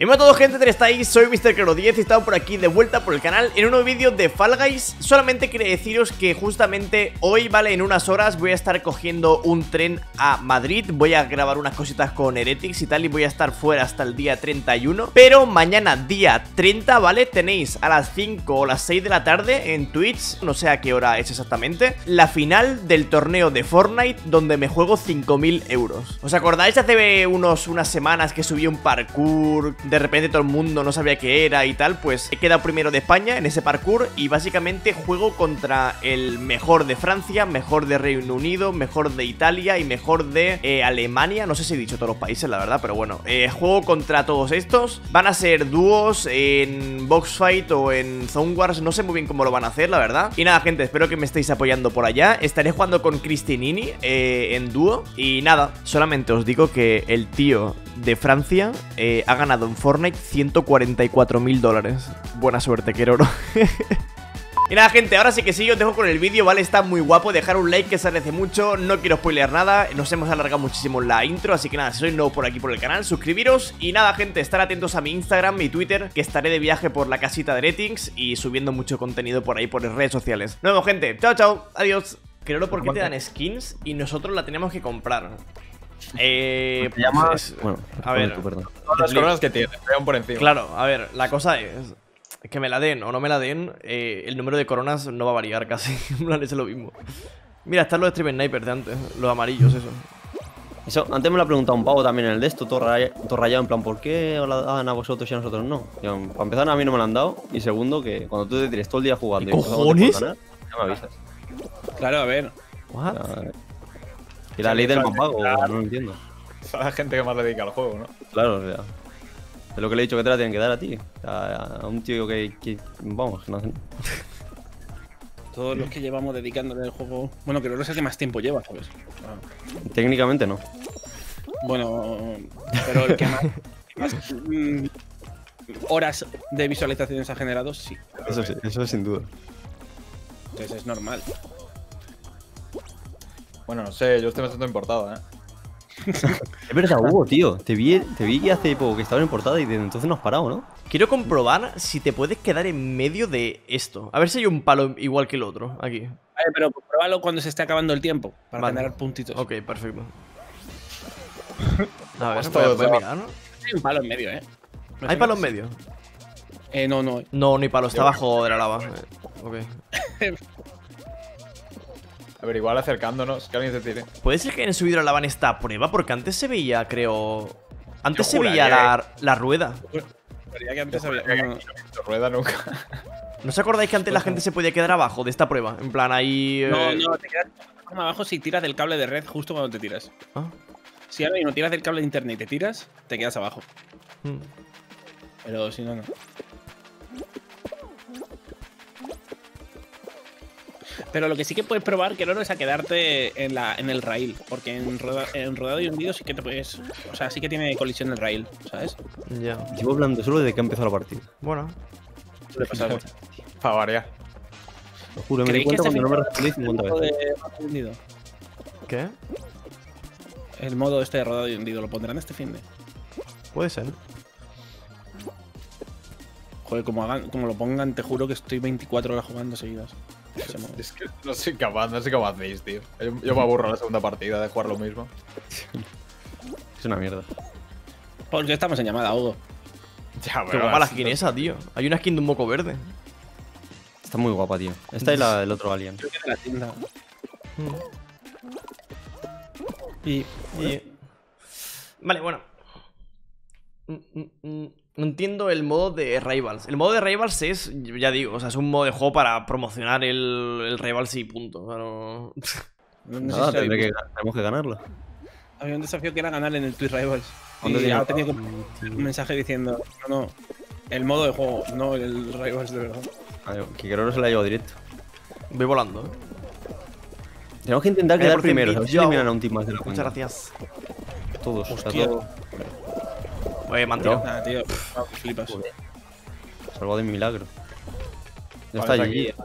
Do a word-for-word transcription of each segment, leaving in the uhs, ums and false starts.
Y hola a todos, gente, ¿cómo estáis? Soy mister Claro diez y estamos por aquí de vuelta por el canal en un nuevo vídeo de Fall Guys. Solamente quería deciros que justamente hoy, vale, en unas horas voy a estar cogiendo un tren a Madrid. Voy a grabar unas cositas con Heretics y tal, y voy a estar fuera hasta el día treinta y uno. Pero mañana, día treinta, ¿vale? Tenéis a las cinco o las seis de la tarde en Twitch, no sé a qué hora es exactamente, la final del torneo de Fortnite donde me juego cinco mil euros. ¿Os acordáis hace unos, unas semanas que subí un parkour? De repente todo el mundo no sabía qué era y tal. Pues he quedado primero de España en ese parkour y básicamente juego contra el mejor de Francia, mejor de Reino Unido, mejor de Italia y mejor de eh, Alemania. No sé si he dicho todos los países, la verdad, pero bueno, eh, juego contra todos estos. Van a ser dúos en Boxfight o en Zone Wars, no sé muy bien cómo lo van a hacer, la verdad. Y nada, gente, espero que me estéis apoyando por allá. Estaré jugando con Cristinini eh, en dúo. Y nada, solamente os digo que el tío de Francia eh, ha ganado en Fortnite ciento cuarenta y cuatro mil dólares. Buena suerte, Keroro. Y nada, gente, ahora sí que sí, os dejo con el vídeo, ¿vale? Está muy guapo, dejar un like que se agradece mucho. No quiero spoilear nada, nos hemos alargado muchísimo la intro. Así que nada, si sois nuevo por aquí por el canal, suscribiros. Y nada, gente, estar atentos a mi Instagram, mi Twitter, que estaré de viaje por la casita de Heretics y subiendo mucho contenido por ahí, por las redes sociales. Nos vemos, gente, chao, chao, adiós. Keroro, ¿por qué te dan skins y nosotros la tenemos que comprar? Eh, se llama... pues, bueno, a ver, tú, perdón. Todas las coronas que tiene, vean por encima. Claro, a ver, la cosa es que me la den o no me la den, eh, el número de coronas no va a variar casi. Es lo mismo. Mira, están los Stream Snipers de antes, los amarillos, eso. Eso, antes me lo ha preguntado un pavo también en el de esto, todo, raya, todo rayado, en plan, ¿por qué os la dan a vosotros y a nosotros no? Y, um, para empezar, a mí no me lo han dado. Y segundo, que cuando tú te tires todo el día jugando ¿Qué y cojones? ganar, ya me avisas. Claro, a ver. What? Ya, y la ley del más pago, no lo entiendo. Es la gente que más le dedica al juego, ¿no? Claro, o sea, es lo que le he dicho que te la tienen que dar a ti. O sea, a un tío que, que vamos, que no hacen. Todos los que llevamos dedicándole al juego. Bueno, creo que es el que más tiempo lleva, ¿sabes? Ah. Técnicamente no. Bueno, pero el que más, más mm, horas de visualizaciones ha generado, sí. Eso sí, eso sin duda. Entonces es normal. Bueno, no sé, yo estoy bastante importado, ¿eh? Es verdad, Hugo, tío. Te vi, te vi hace poco que estaba en portada y desde entonces no has parado, ¿no? Quiero comprobar si te puedes quedar en medio de esto. A ver si hay un palo igual que el otro, aquí. Vale, pero pruébalo cuando se esté acabando el tiempo, para Vale. generar puntitos. Ok, perfecto. A ver, Esto voy a, es voy a de- mirar, ¿no? Hay un palo en medio, ¿eh? No ¿Hay sé palo qué en es. medio? Eh, no, no. No, no hay palo, está abajo de la lava. Eh, Ok. A ver, igual acercándonos, que alguien se tire. ¿Puede ser que hayan subido la lava en esta prueba? Porque antes se veía, creo... Antes Yo se veía juraría la, la rueda. Juraría que antes había. Que no, no. aquí no he visto rueda nunca. ¿No os acordáis que antes la gente se podía quedar abajo de esta prueba? En plan, ahí... eh, No, no, te quedas más abajo si tiras del cable de red justo cuando te tiras. ¿Ah? Si ahora mismo tiras del cable de internet y te tiras, te quedas abajo. Mm. Pero si no, no. Pero lo que sí que puedes probar, que no es a quedarte en, la, en el rail. Porque en, roda, en rodado y hundido sí que te puedes. O sea, sí que tiene colisión el rail, ¿sabes? Ya. Llevo hablando solo desde que ha empezado la partida. Bueno. Suele pasar. Para variar. Lo juro, me di ¿Creéis que cuenta este cuando no me fin de respondí cincuenta el modo veces. de rodado y hundido? ¿Qué? El modo este de rodado y hundido, ¿lo pondrán este fin de? Puede ser. Joder, como, hagan, como lo pongan, te juro que estoy veinticuatro horas jugando seguidas. Ese modo. Es que no soy capaz, no sé cómo hacéis, tío. Yo, yo me aburro en la segunda partida de jugar lo mismo. Es una mierda. Porque estamos en llamada, Hugo. Ya, Qué guapa la skin esa, tío. Hay una skin de un moco verde. Está muy guapa, tío. Esta es la del otro alien. Creo que de la tienda. Mm. Y. Y... Vale, bueno. Mm, mm, mm. No entiendo el modo de Rivals. El modo de Rivals es, ya digo, o sea, es un modo de juego para promocionar el, el Rivals y punto. Pero... No, no Nada, sé si tendré habéis que, tenemos que ganarlo. visto. Había un desafío que era ganar en el Twitch Rivals. ¿Dónde Y tiene? ha tenido que un mensaje diciendo: No, no, el modo de juego, no el Rivals de verdad. Vale, que creo que se la llevo directo. Voy volando, ¿eh? Tenemos que intentar quedar por primero. fin, A ver si yo- eliminan a un team más de la Muchas cuenta. gracias. Todos, o sea, Hostia. todos. Oye, me han tirado. Nada, tío, ah, flipas. Salvo de milagro. Ya Vale, está está allí.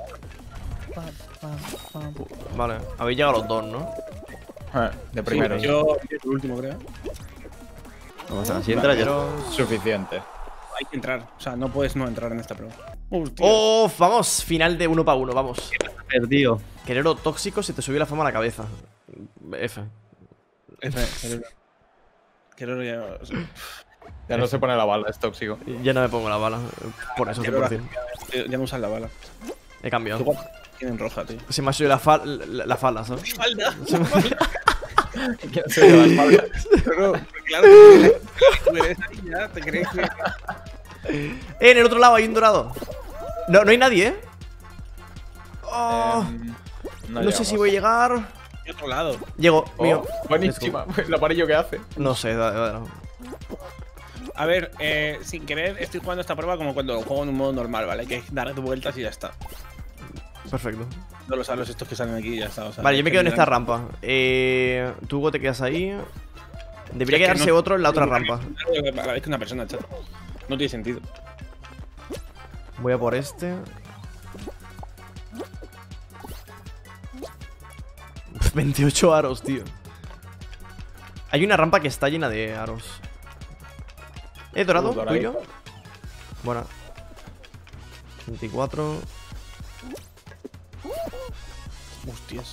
aquí. Vale, habéis llegado los dos, ¿no? Eh, de primero. Sí, yo, yo el último, creo. O sea, si entra ya. Pero... Suficiente. hay que entrar. O sea, no puedes no entrar en esta prueba. Hostia. ¡Oh! Vamos, final de uno para uno, vamos. Perdido. Querero tóxico, se te subió la fama a la cabeza. F. F, Querero ya. O sea, Ya no se pone la bala, es tóxico. Ya no me pongo la bala, por eso, cien por cien. ya no usan la bala. He cambiado. Tienen roja, tío. Se me ha subido la, fal la, la falda, ¿sabes? ¡Falda! ¿Quién se lleva la espalda? Pero, claro, que tú eres ahí ya, ¿te crees que...? Eh, en el otro lado hay un dorado. No, no hay nadie, ¿eh? Oh, Em, no no sé si llegamos. voy a llegar. De otro lado. Llego, Oh, mío. buenísima. El amarillo que hace. No sé, da- da- da- A ver, eh, sin querer, estoy jugando esta prueba como cuando lo juego en un modo normal, ¿vale? Hay que dar vueltas y ya está. Perfecto. No los salos estos que salen aquí y ya está. O sea, Vale, yo me quedo en esta general- rampa. Eh, tú, Hugo, te quedas ahí. Debería Es que quedarse no- otro en la otra no- rampa. A la vez que una persona, chato. No tiene sentido. Voy a por este. veintiocho aros, tío. Hay una rampa que está llena de aros. ¿Eh, dorado? Uh, doradito. ¿Tuyo? Bueno. veinticuatro. Hostias.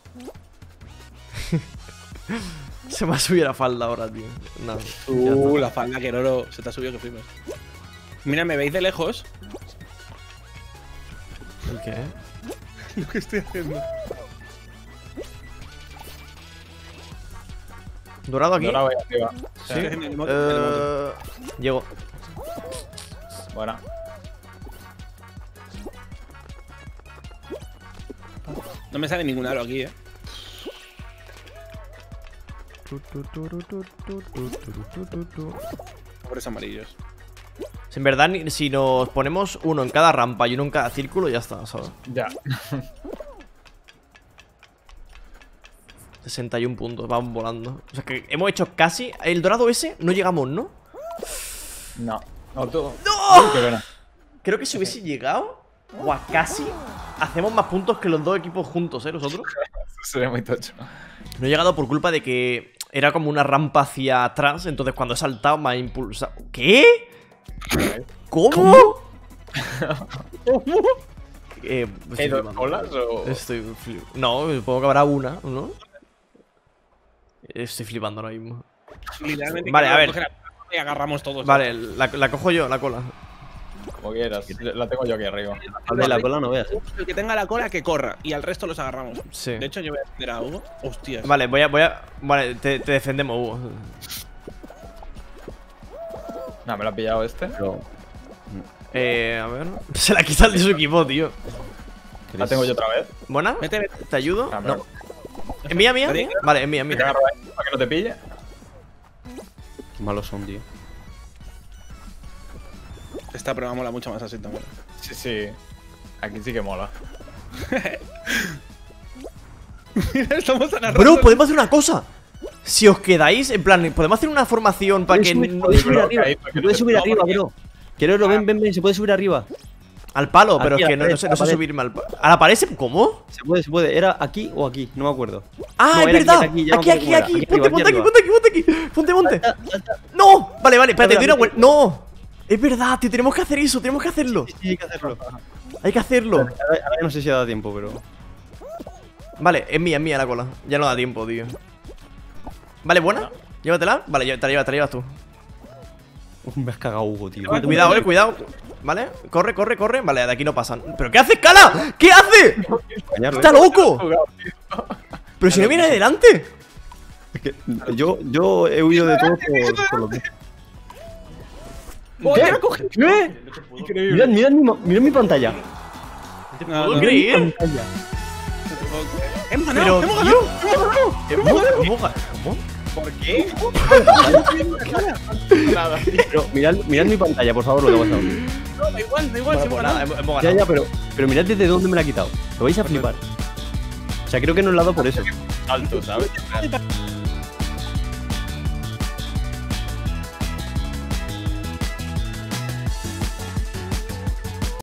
Se me ha subido la falda ahora, tío. Nada. ya Uh, está. la falda que Roro se te ha subido que flipas. Mira, ¿me veis de lejos? ¿El qué? Lo que estoy haciendo. ¿Dorado aquí? Ahora voy arriba. Sí. En el moto, en el moto. Eh, llego. Buena. No me sale ningún aro aquí, eh. Pobres amarillos. Si en verdad, ni- si nos ponemos uno en cada rampa y uno en cada círculo, ya está, ¿sabes? Ya. sesenta y uno puntos, vamos volando. O sea que hemos hecho casi. El dorado ese no llegamos, ¿no? No. No, tú. ¡No! Qué pena. Creo que si hubiese llegado, o a casi, hacemos más puntos que los dos equipos juntos, ¿eh? Nosotros. Eso sería muy tocho. No he llegado por culpa de que era como una rampa hacia atrás, entonces cuando he saltado me ha impulsado. ¿Qué? ¿Cómo? Eh, estoy ¿Hay dos flipando. colas o...? Estoy flip- No, supongo que habrá una, ¿no? Estoy flipando ahora mismo. Literalmente. Vale, que a ver. coge la- Y agarramos todos. Vale, la, la cojo yo, la cola. Como quieras. La tengo yo aquí arriba. Al de la cola no veas. El que tenga la cola que corra y al resto los agarramos. Sí. De hecho, yo voy a defender a Hugo. Hostias. Vale, voy a, voy a. Vale, te, te defendemos, Hugo. No, me lo ha pillado este. Pero. Eh, a ver. Se la quita el de su equipo, tío. La tengo yo otra vez. ¿Buena? Vete, vete. ¿Te ayudo? Ah, No. no. ¿Es mía, mía? Vale. Vale, es mía, es Me mía. agarro ahí para que no te pille. Qué malos son, tío. Esta prueba mola mucho más así también. Sí, sí. Aquí sí que mola. Estamos agarrando. Bro, podemos hacer una cosa. Si os quedáis, en plan, podemos hacer una formación para que. Puedes no- subir, subir Bro, arriba. que ahí, para que Se no puede te- subir no, arriba, porque- bro. Quiero ven, ven, ven, se puede subir arriba. Al palo, pero Aquí, es que a la no, no pared, sé, a no la sé pared. subirme al palo. ¿A la pared? se- ¿Cómo? Se puede, se puede. Era aquí o aquí, no me acuerdo. Ah, No, es era aquí, verdad. era aquí, ya me Aquí, acuerdo aquí, cómo era. aquí. Aquí Ponte, arriba, ponte aquí, aquí ponte aquí, ponte aquí. Ponte, ponte. Salta, salta. No, vale, vale, espérate, Espera, doy una vete. vuelta. No, es verdad, tío, tenemos que hacer eso, tenemos que hacerlo. Sí, sí, hay que hacerlo. Hay que hacerlo. Ahora, ahora no sé si da tiempo, pero. Vale, es mía, es mía la cola. Ya no da tiempo, tío. Vale, ¿buena? Llévatela. Vale, ya- te la llevas, te la llevas tú. Uf, me has cagado, Hugo, tío. Cuidado, eh, cuidado. Vale, corre, corre, corre. Vale, de aquí no pasan. ¿Pero qué hace, Cala? ¿Qué hace? Engañarle. ¡Está loco! Pero si no viene adelante. Es que yo, yo he huido de todo por, por lo que. ¡Oye, ¿Qué? coge! ¿Qué? Increíble. Mirad, mirad mi, ma- mirad mi pantalla. No, ¿Puedo no, creer? Pantalla. ¡Hemos Pero, ganado! ¡Hemos tío. ganado! ¿Cómo? ¿Cómo? ¿Cómo? ¿Por qué? Nada. Pero mirad, mirad mi pantalla, por favor, lo que ha pasado. No, da igual, da igual. Bueno, si pues hemos nada, ganado. hemos, hemos Ya, ganado. ya, pero, pero mirad desde dónde me la ha quitado. Lo vais a flipar. O sea, creo que no es lado por eso. Alto, ¿sabes?